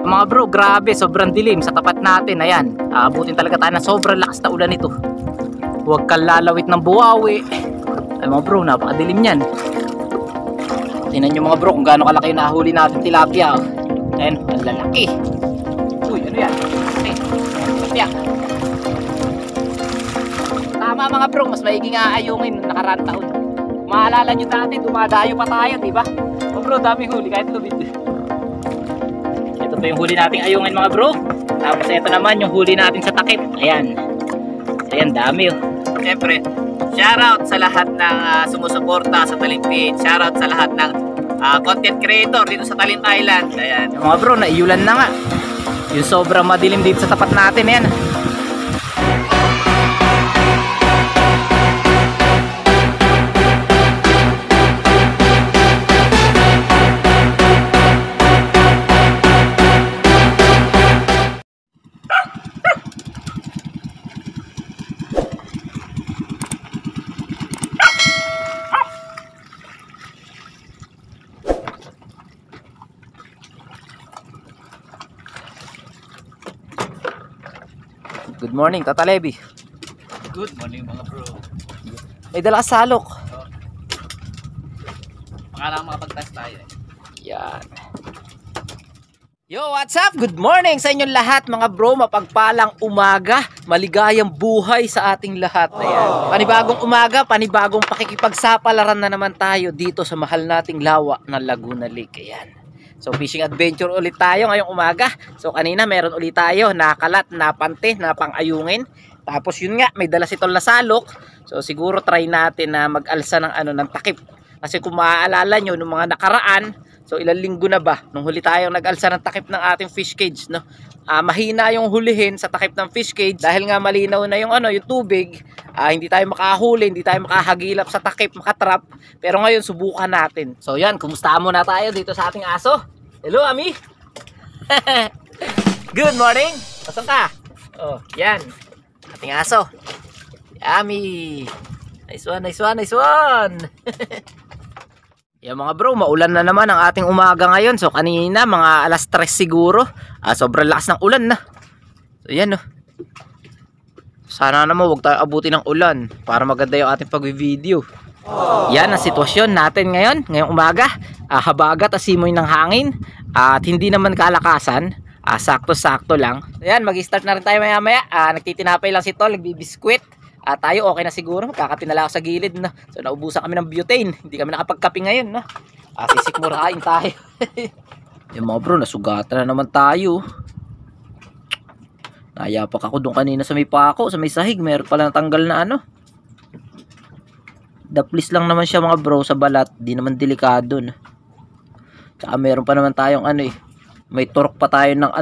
Mga bro, grabe, sobrang dilim sa tapat natin. Ayan, abutin talaga tayo ng sobrang lakas na ulan ito. Huwag kang lalawit ng buwawi. Ay mga bro, napakadilim yan. Tingnan nyo mga bro kung gaano kalaki yung nahuli natin tilapia. Ayan, ang lalaki. Uy, ano yan? Okay, tilapia. Tama mga bro, mas maiging aayungin nung nakaraan taon. Maalala nyo dati, dumadayo pa tayo, diba? Mga bro, daming huli kahit lumid. Ito pa yung huli nating ayungin mga bro. Tapos ito naman yung huli natin sa takip. Ayan. Ayan, dami oh. Siyempre, shoutout sa lahat ng sumusuporta sa Talim Page. Shoutout sa lahat ng content creator dito sa Talim Island. Ayan. Yung mga bro, naiulan na nga. Yung sobrang madilim dito sa tapat natin. Ayan. Good morning, Tata Levi. Good morning mga bro. May dala ka salok. Pangalang makapag-test tayo eh. Yan. Yo, what's up? Good morning sa inyong lahat mga bro. Mapagpalang umaga, maligayang buhay sa ating lahat. Ayan. Panibagong umaga, panibagong pakikipagsapalaran na naman tayo dito sa mahal nating lawa ng Laguna Lake. Ayan. So fishing adventure ulit tayo ngayong umaga. So kanina meron ulit tayo nakalat, napante, napang-ayungin. Tapos yun nga, may dala si Tol na salok. So siguro try natin na mag-alsa ng ng takip. Kasi kung maaalala nyo nung mga nakaraan, so ilang linggo na ba nung huli tayong nag-alsa ng takip ng ating fish cage, no? Mahina yung hulihin sa takip ng fish cage dahil nga malinaw na yung yung tubig. Hindi tayo makahuli, hindi tayo makahagilap sa takip, makatrap. Pero ngayon subukan natin. So yan, kumustahan muna tayo dito sa ating aso. Hello, Ami. Good morning. Pasok ka. Oh, yan. Ating aso. Ami. Nice one, nice one, nice one. Yan mga bro, maulan na naman ang ating umaga ngayon. So kanina mga alas 3 siguro. Sobrang lakas ng ulan na. So yan oh. Sana naman huwag tayo abutin ng ulan para maganda yung ating pag-video. Yan ang sitwasyon natin ngayong umaga. Habagat at simoy ng hangin at hindi naman kalakasan. Sakto-sakto lang. Ayan, mag-start na rin tayo maya-maya. Nagtitinapay lang si Tol, nagbibiskwit. Tayo okay na siguro, magkakape na lang ako sa gilid, no? So naubusan kami ng butane. Hindi kami nakapagkape ngayon, no? Sisikmurain tayo. Yung mga bro, nasugatan na naman tayo. Nayapak ako doon kanina sa may pako, sa may sahig. Meron pala natanggal na Daplis lang naman siya mga bro sa balat. Di naman delikado na. Tsaka meron pa naman tayong may torok pa tayo ng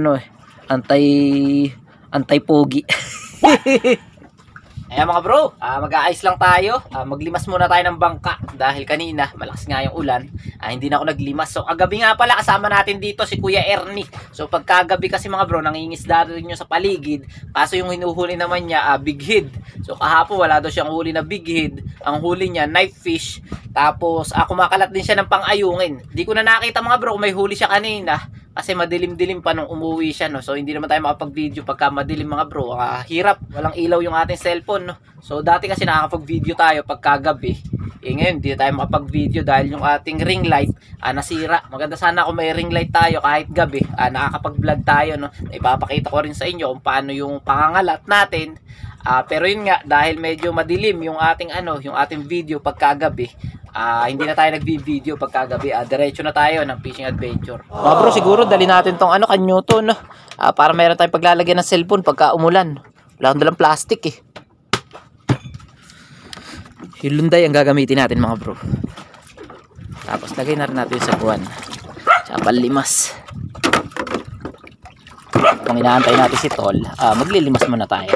antay pogi. Ayan mga bro, mag-a-ice lang tayo. Maglimas muna tayo ng bangka dahil kanina malakas nga yung ulan. Hindi na ako naglimas. So kagabi nga pala kasama natin dito si Kuya Ernie. So pagkagabi kasi mga bro, nangingisda rin nyo sa paligid. Kaso yung hinuhuli naman niya big head. So kahapon wala daw siyang huli na big head. Ang huli niya knife fish. Tapos kumakalat din siya ng pang-ayungin. Di ko na nakita mga bro kung may huli siya kanina. Kasi madilim-dilim pa nung umuwi siya, no? So hindi naman tayo makapag-video pagka madilim mga bro. Hirap, walang ilaw yung ating cellphone, no? So dati kasi nakakapag-video tayo pagkagabi. Ngayon hindi tayo makapag-video dahil yung ating ring light nasira. Maganda sana kung may ring light tayo kahit gabi. Nakakapag-vlog tayo, no? Ipapakita ko rin sa inyo kung paano yung pangangalat natin. Pero yun nga, dahil medyo madilim yung ating yung ating video pagkagabi. Hindi na tayo nagbi-video pagkagabi. Diretso na tayo ng fishing adventure. Mga bro, siguro dali natin tong kanyoto, no? Para mayroon tayong paglalagyan ng cellphone pagka umulan. Wala akong dalang plastic eh. Hilunday ang gagamitin natin mga bro. Tapos lagay na rin natin yung sabuan. Tsaka panlimas. Kung inaantay natin si Tol, maglilimas muna tayo.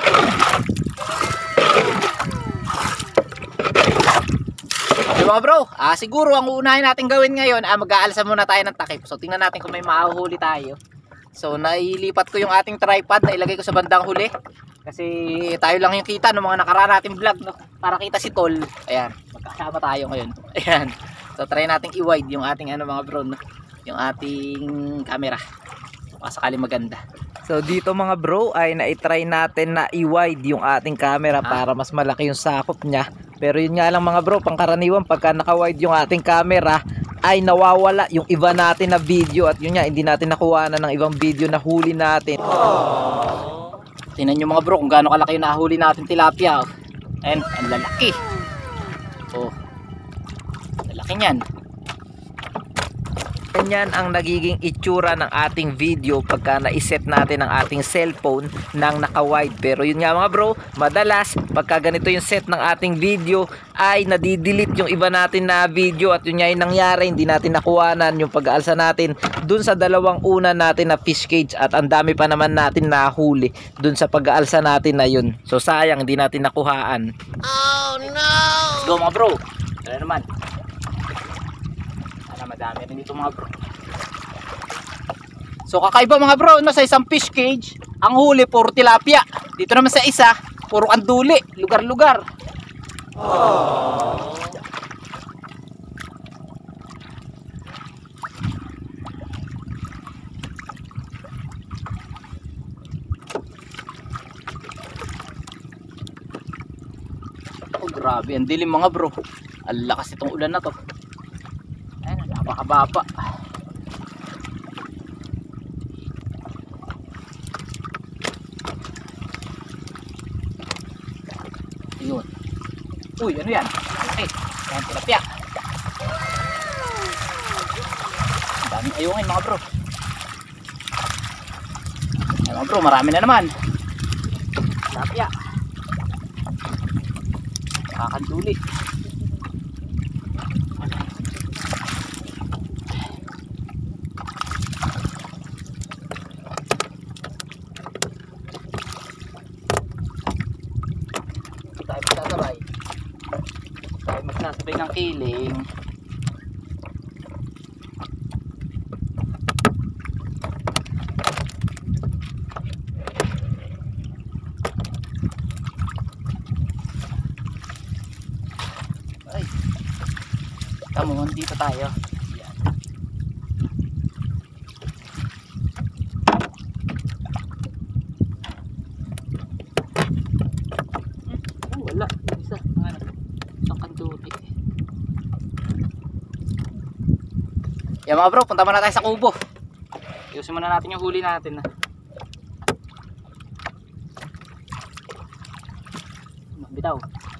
Mga bro, siguro ang uunahin natin gawin ngayon, mag-aalsa muna tayo ng takip. So tingnan natin kung may mahuhuli tayo. So nailipat ko yung ating tripod na ilagay ko sa bandang huli. Kasi tayo lang yung kita ng mga nakaraan nating vlog, no? Para kita si Tol. Ayan, magkasama tayo ngayon. Ayan. So try nating i-wide yung ating mga bro, no? Yung ating camera. baka sakali maganda. So dito mga bro ay na-try natin na i-wide yung ating camera para mas malaki yung sakop niya. Pero yun nga lang mga bro, pangkaraniwan pagka naka-wide yung ating camera ay nawawala yung iba natin na video, at yun nga hindi natin nakuha na ng ibang video na huli natin. Tingnan nyo mga bro kung gaano kalaki yung nahuli natin tilapia. And ang lalaki. Oh, lalaki niyan. Ganyan ang nagiging itsura ng ating video pagka na-set natin ang ating cellphone ng naka-wide. Pero yun nga mga bro, madalas pagka ganito yung set ng ating video ay nadidelete yung iba natin na video, at yun nga yung nangyari, hindi natin nakuhanan yung pag-aalsa natin dun sa dalawang una natin na fish cage, at ang dami pa naman natin nahuli dun sa pag-aalsa natin na yun. So sayang hindi natin nakuhaan. Oh no! Let's go mga bro. Tara naman. Madami rin dito mga bro. So kakaiba mga bro, no, sa isang fish cage ang huli puro tilapia. Dito naman sa isa puro kanduli, lugar-lugar. Oh. Oh grabe, ang dilim mga bro. Ang lakas itong ulan na to. Ayan, napakababa. Ayun. Uy, ano yan? Okay, ayan, tilapia. Ang daming ayungin mga bro. Ayan mga bro, marami na naman. Tilapia. Kakanduli. Tayo magsasabay ng kiling. Ay, tamo, dito tayo. Wala, isa. Isang kanduti. Yan mga bro, punta muna tayo sa kubo. Ayusin muna natin yung huli natin. Bitaw.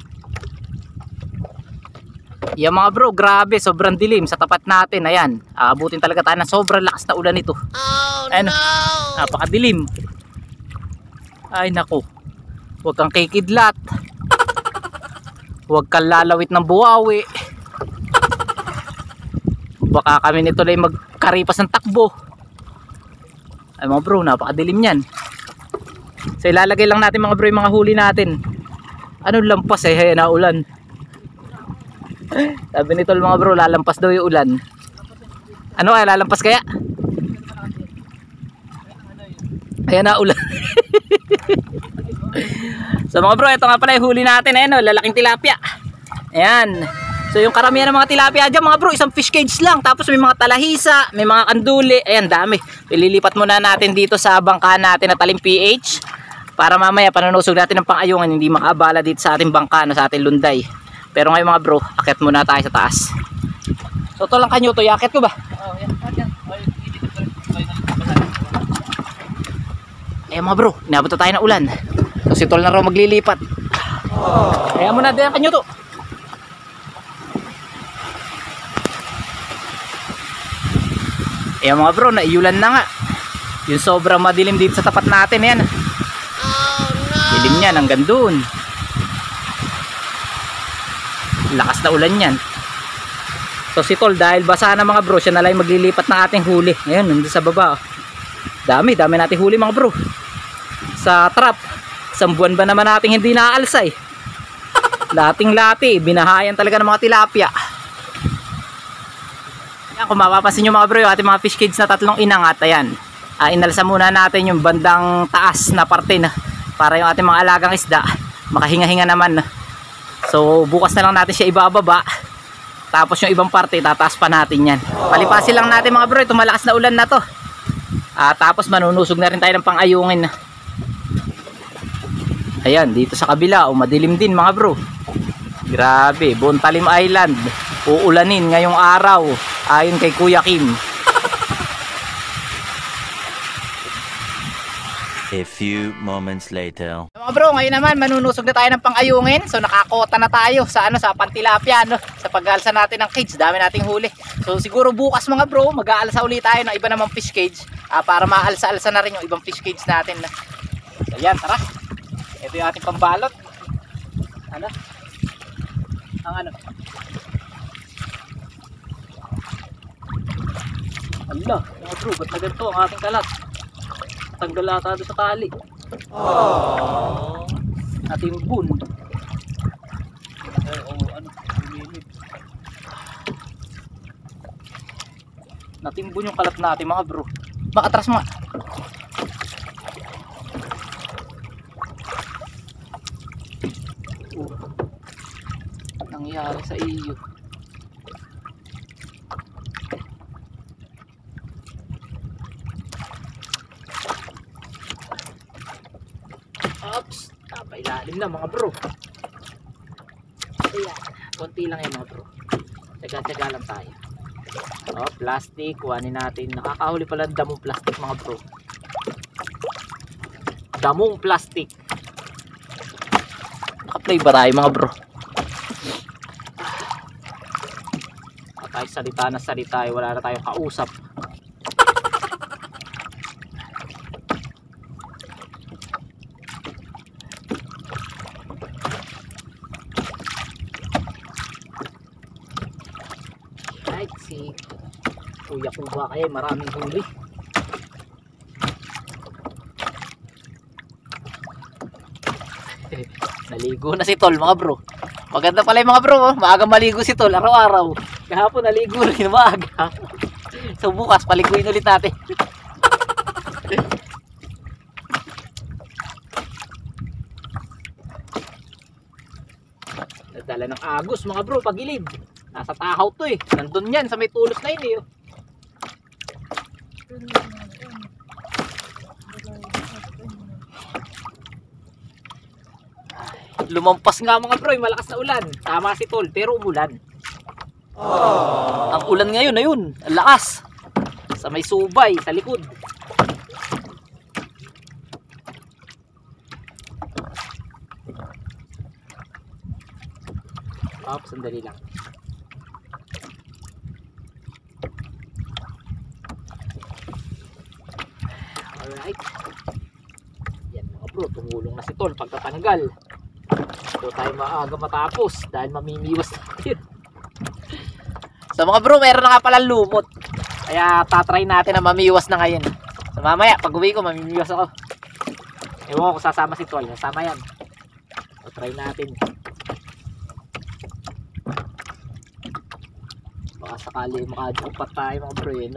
Yan mga bro, grabe, sobrang dilim sa tapat natin. Ayan, aabutin talaga tayo ng sobrang lakas na ulan ito. Oh, ayan, no! Napakadilim. Ay nako, huwag kang kikidlat. Huwag kang lalawit ng buwawi. Baka kami nito ay magkaripas ng takbo. Ay mga bro, napakadilim yan. So ilalagay lang natin mga bro yung mga huli natin. Anong lampas eh, naulan. Sabi nito mga bro, lalampas daw yung ulan. Ano kaya, lalampas kaya? Ayan na ulan. So mga bro, ito nga pala yung huli natin. Ayan o, lalaking tilapia. Ayan. So yung karamihan ng mga tilapia dyan mga bro, isang fish cage lang. Tapos may mga talahisa, may mga kanduli. Ayan, dami. Ililipat muna natin dito sa bangka natin na Talim PH, para mamaya panunusog natin ng pang-ayungan, hindi makaabala dito sa ating bangka, no, sa ating lunday. Pero ngayon mga bro, akit muna tayo sa taas. So ito lang kanyo to, yakit ko ba? Oo, yan. Ayan mga bro, inabot na tayo ng ulan. So si Tol na raw maglilipat. Ayan muna din kanyo to. Ayan mga bro, naiulan na nga. Yung sobrang madilim dito sa tapat natin. Ayan. Dilim yan hanggang doon. Lakas na ulan yan. So si Tol, dahil basa na mga bro, siya na lang maglilipat ng ating huli. Ngayon, nandun sa baba. Dami nating huli mga bro. Sa trap, isang buwan ba naman nating hindi naaalsay. Lating-lati, binahayan talaga ng mga tilapia. Yan, kung mapapansin nyo mga bro, yung ating mga fish cage na tatlong inangat. Ayan, inalsa muna natin yung bandang taas na parte na, para yung ating mga alagang isda makahinga-hinga naman. So bukas na lang natin siya ibababa, tapos yung ibang parte tataas pa natin yan. Palipasin lang natin mga bro itong malakas na ulan na to. Tapos manunusog na rin tayo ng pang-ayungin. Ayan, dito sa kabila, madilim din mga bro. Grabe, buong Talim Island uulanin ngayong araw ayon kay Kuya Kim. A few moments later. Mga bro, ngayon naman manunusog na tayo ng pang-ayungin. So nakakota na tayo sa sa pantilapia, sa pag-aalsa natin ng cage. Dami nating huli. So siguro bukas mga bro, mag-aalsa ulit tayo ng iba namang fish cage para maalsa-alsa na rin yung ibang fish cage natin. So yan, tara. Ito yung ating pambalot. Ang Allah, mga bro, ba't na ganito ang ating kalat? Tanggal ata doon sa tali. Natimbun. Natimbun yung kalat natin mga bro. Makatras mo. Nangyari sa iyo. Oops, napailalim na mga bro. Ayan, konti lang yan mga bro. Tsaga-tsaga lang tayo. Plastic, kuhanin natin. Nakakahuli pala ng damong plastic mga bro. Damong plastic. Naka-play ba tayo mga bro? Tayo salita na salita, wala na tayong kausap. Right, si Kuya Kuba kaya maraming huli. Naligo na si Tol mga bro. Maganda pala yung mga bro, maaga maligo si Tol araw-araw. Kahapon naligo rin maaga. So bukas paliguin ulit natin. Nagdala ng agos mga bro pagilid. Nasa Tahaw to eh. Nandun yan sa may tulos na yun eh. Lumampas nga mga bro, malakas na ulan. Tama si Tol, pero umulan. Ang ulan ngayon na yun, ang lakas. Sa may subay, sa likod. Sandali lang. Alright. Yan mga bro, tumulong na si Tol pagtatanggal. Ito tayo maaga matapos dahil mamimiwas natin. So mga bro, meron na nga pala lumot. Kaya tatry natin na mamiwas na ngayon. So mamaya, pag uwi ko, mamimiwas ako. Ewan ko kung sasama si Tol. Sasama yan. So try natin. Baka sakali makadyopat tayo mga bro yun.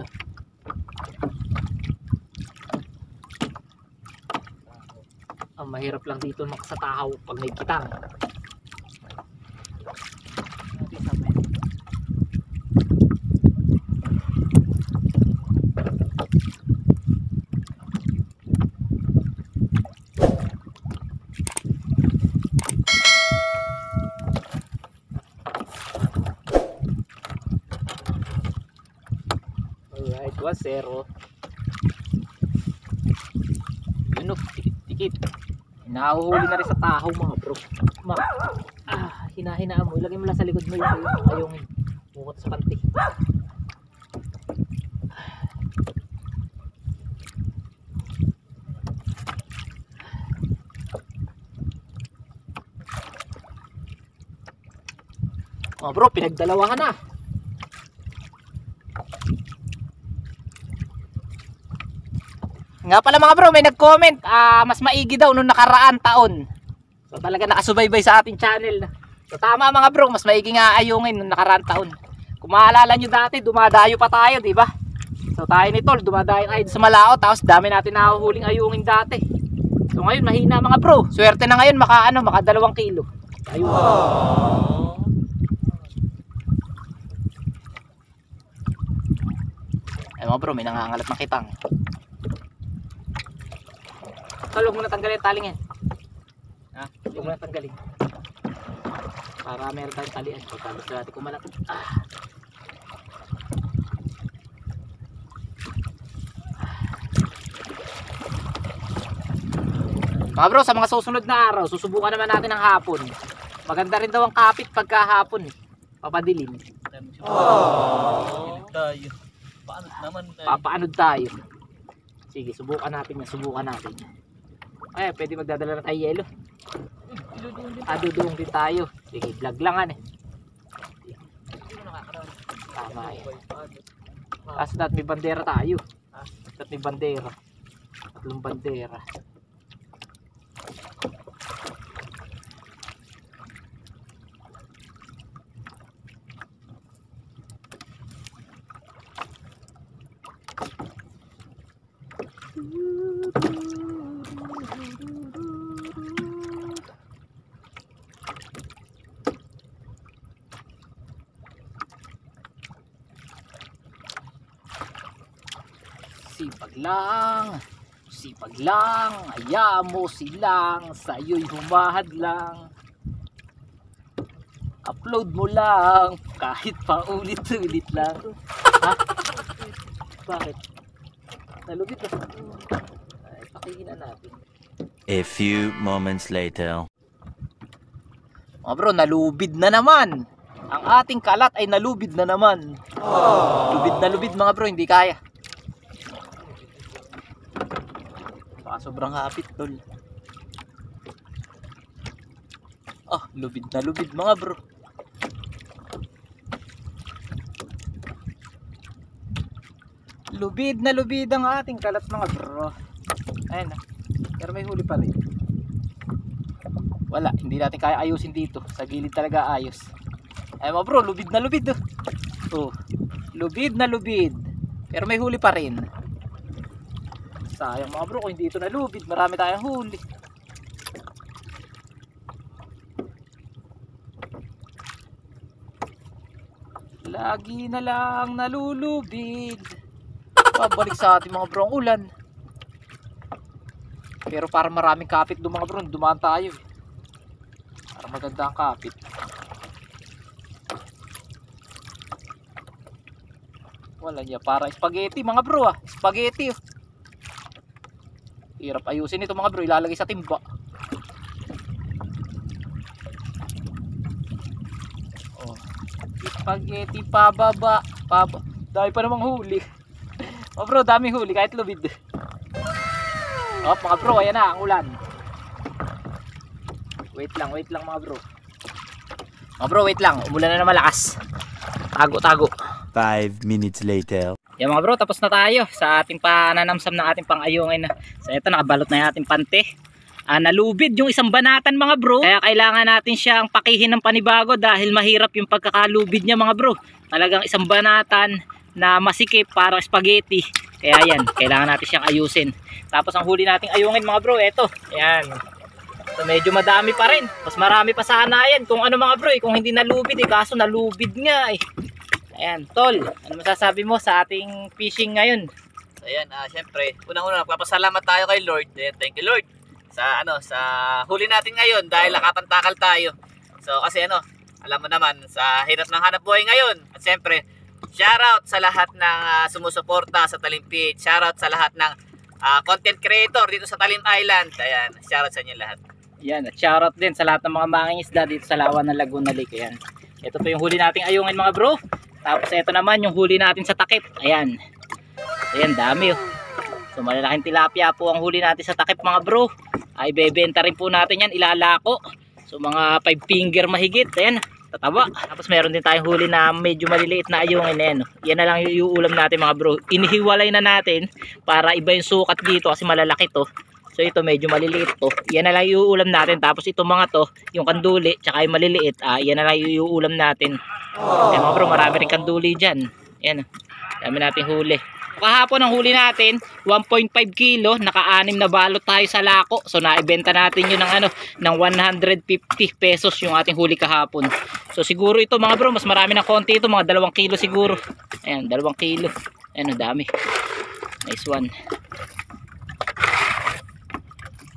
Ang mahirap lang dito sa Tahaw pag may kitang. Alright, 1-0. Yun o, tikit-tikit. Nahuhuli na rin sa Tahaw mga bro. Hinahinaan mo. Ilagay mo lang sa likod mo yung mukot sa panty. Mga bro, pinagdalawahan na. Nga pala mga bro, may nag-comment, mas maigi daw nung nakaraan taon. So talaga nakasubaybay sa ating channel. So tama mga bro, mas maigi nga ayungin nung nakaraan taon. Kung maalala nyo dati, dumadayo pa tayo, di ba? So tayo ni Tol, dumadayo tayo sa Malao, tapos dami natin nahuhuling ayungin dati. So ngayon, mahina mga bro. Swerte na ngayon, maka 2 kilo. Ayun. Ay mga bro, may nangangalat ng kitang. Tol, huwag mo na tanggalin yung taling yan. Ha? Huwag mo na tanggalin. Para meron tayong talian. Pagka gusto natin kumalat. Mga bro, sa mga susunod na araw, susubukan naman natin ang hapon. Maganda rin daw ang kapit pagka hapon. Papadilim. Tayo. Paano naman tayo? Papaanod tayo. Sige, subukan natin yan. Subukan natin. Ay, pwede magdadala na tayo yelo. Dudung din tayo. Sige, vlog lang Tama yan. Kaso dapat may bandera tayo. Dapat may bandera. 3 bandera. Sipag lang, hayaan mo silang, sa'yo'y humahad lang. Upload mo lang, kahit pa ulit-ulit lang. Ha? Bakit? Nalugit na. Ay, pakinggan natin. A few moments later. Mga bro, nalubid na naman. Ang ating kalat ay nalubid na naman. Lubid na lubid mga bro, hindi kaya. Sobrang hapit tol. Lubid na lubid mga bro. Lubid na lubid ang ating kalat mga bro. Ayun na. Pero may huli pa rin. Wala, hindi natin kaya ayusin dito. Sa gilid talaga ayos. Ayun mga bro, lubid na lubid lubid na lubid. Pero may huli pa rin. Sayang mga bro, kung hindi ito nalubid, marami tayong huli. Lagi na lang nalulubid. Babalik sa ating mga bro ang ulan. Pero para maraming kapit doon mga bro, dumaan tayo. Para maganda ang kapit. Wala niya, para spaghetti mga bro spaghetti Hirap ayusin ito mga bro, ilalagay sa timba. Spaghetti pababa. Dami pa namang huli. Mga bro, dami huli kahit lubid. Mga bro, ayan na ang ulan. Wait lang mga bro. Mga bro, wait lang, umulan na malakas. Tago. 5 minutes later. Yan mga bro, tapos na tayo sa ating pananamsam ng ating pang-ayungin. So ito, nakabalot na yung ating pante. Nalubid yung isang banatan mga bro. Kaya kailangan natin siyang pakihin ng panibago dahil mahirap yung pagkakalubid niya mga bro. Talagang isang banatan na masikip para spaghetti. Kaya yan, kailangan natin siyang ayusin. Tapos ang huli nating ayungin mga bro, eto. Yan. So medyo madami pa rin. Mas marami pa sana yan kung ano mga bro kung hindi nalubid kaso nalubid nga Ayan, tol, ano masasabi mo sa ating fishing ngayon? So ayan, syempre, unang-una nagpapasalamat tayo kay Lord. Thank you Lord sa sa huli natin ngayon dahil nakapantakal tayo. So kasi alam mo naman sa hirap ng hanap buhay ngayon. At syempre, shoutout sa lahat ng sumusuporta sa Talim Beach. Shoutout sa lahat ng content creator dito sa Talim Island. Ayan, shoutout sa inyo lahat. Yan, at shoutout din sa lahat ng mga mangingisda dito sa lawa ng Laguna Lake. Ayan. Ito po yung huli nating ayungin mga bro. Tapos ito naman yung huli natin sa takip. Ayan. Ayan, dami So malalaking tilapia po ang huli natin sa takip mga bro. Ay bebenta rin po natin yan, ilalako. So mga 5 finger mahigit. Ayan, tataba. Tapos meron din tayong huli na medyo maliliit na ayungin. Ayan, yan na lang yung ulam natin mga bro. Inihiwalay na natin para iba yung sukat dito kasi malalaki to. So ito medyo maliliit to. Yan na lang yung ulam natin. Tapos ito mga to, yung kanduli, tsaka yung maliliit, yan na lang yung ulam natin. Ayan mga bro, marami rin kanduli dyan. Ayan, dami natin huli. Kahapon ang huli natin, 1.5 kilo, naka-6 na balot tayo sa lako. So naibenta natin yun ng 150 pesos yung ating huli kahapon. So siguro ito mga bro, mas marami ng konti ito, mga 2 kilo siguro. Ayan, 2 kilo. Ayan, dami. Nice one.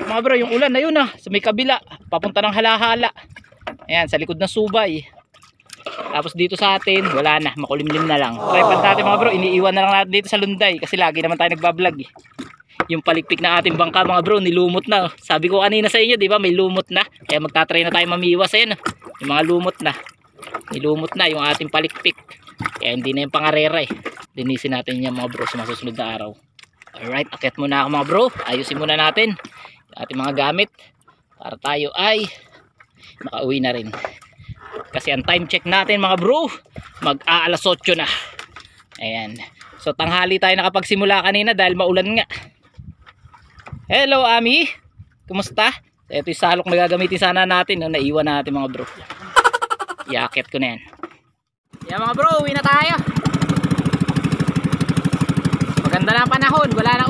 mga bro, yung ulan na yun sa may kabila, papunta ng Halahala. Ayan, sa likod ng Subay. Tapos dito sa atin, wala na, makulimlim na lang. Tripod natin mga bro, iniiwan na lang natin dito sa Lunday kasi lagi naman tayo nagbablog Yung palikpik na ating bangka mga bro, nilumot na. Sabi ko kanina sa inyo, di ba, may lumot na. Kaya magtatry na tayo mamiwas. Ayan, yung mga lumot na. Nilumot na yung ating palikpik. Kaya hindi na yung pangarera Linisin natin yan mga bro sa masusunod na araw. Alright, akyat muna ako mga bro. Ayusin muna natin yung ating mga gamit para tayo ay makauwi na rin. Kasi ang time check natin mga bro, mag-aalas 8 na. Ayan. So tanghali tayo nakapagsimula kanina dahil maulan nga. Hello Ami, kumusta? Ito yung salok na gagamitin sana natin. Naiwan natin mga bro. Iakyat ko na yan. Yan mga bro, uwi na tayo. Maganda na ang panahon, wala